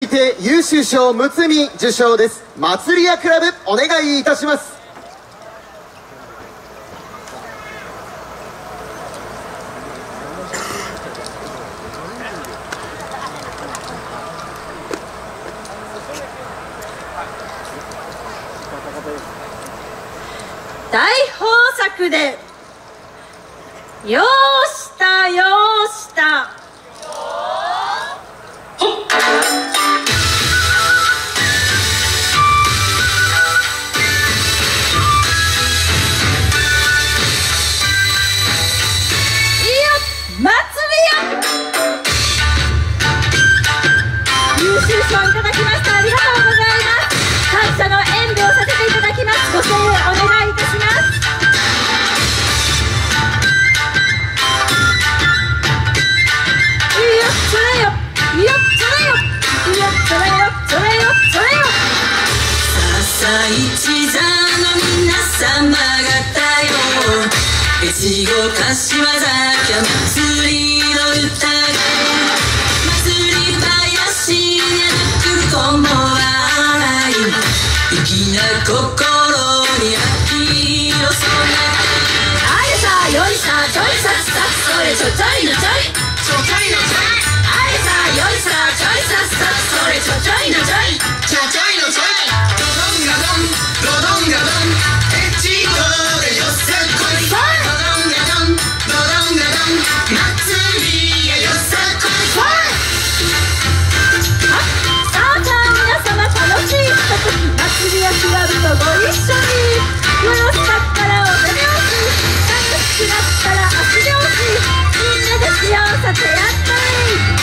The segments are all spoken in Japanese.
て優秀賞むつみ受賞です。祭り屋クラブお願いいたします。 大豊作でようしたようした優秀賞いただきました。ありがとうございます。感謝の演舞をさせていただきます。ご声援お願いいたします。いいよそれよ、いいよそれよ、いいよそれよ、それよそれよ。 笹一座の皆様方よ、越後柏崎祭りの歌がこも笑い粋な心に秋の空。 あれさよいさちょいさっさそれちょちょいのちょいちょちょいのちょい。あれさよいさちょいさっさそれちょちょいのちょいちょちょいのちょい。 ドドンガドンドドンガドン越後でよさこい。ドドンガドンドドンガドン祭りやよさこい。 祭りやクラブとご一緒によろしかったらお手拍子、楽しくなったら足拍子、みんなで幸せやったい。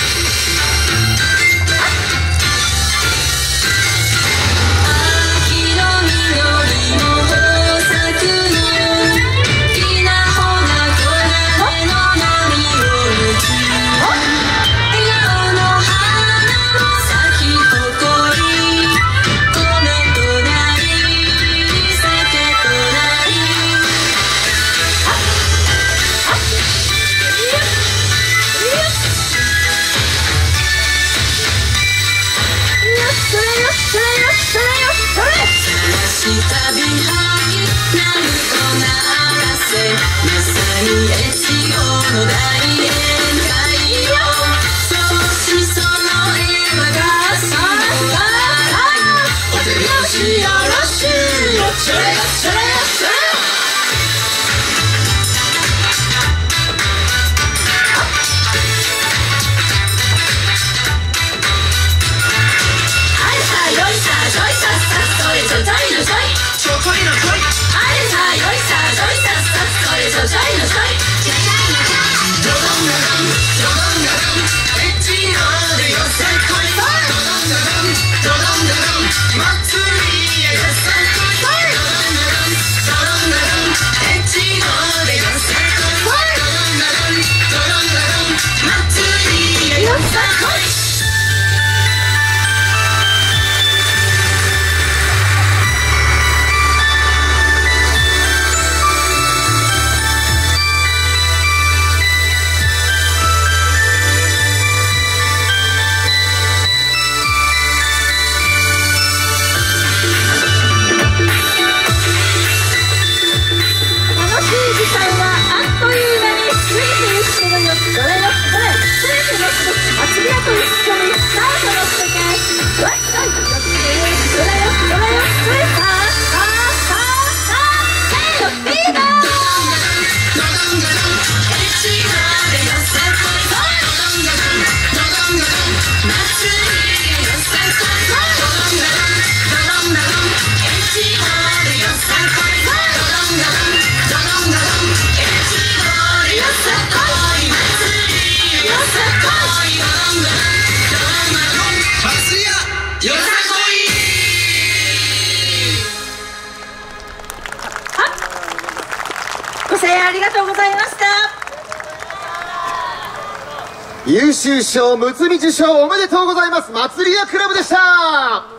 秋の緑の豊作の稲穂が木陰の波を打ち、笑顔の花も咲き誇り。旅はなるとならせ、まさに越後の大宴会よ。そうしその絵馬がさあお手拍子よろしゅうよ。それよそれよそれよ。あれさよいさちょいさっさそれちょちょいのちょい。ちょちょいのちょい。あれさよいさちょいさっさそれちょちょいのちょい。ちょちょいのちょい。ドドンガドンドドンガドン越後でよさこい。ドドンガドンドドンガドン祭りやよさこい。ドドンガドンドドンガドン越後でよさこい。ドドンガドンドドンガドン祭りやよさこい。 ご声援ありがとうございました。 優秀賞むつみ受賞おめでとうございます。祭り屋クラブでした。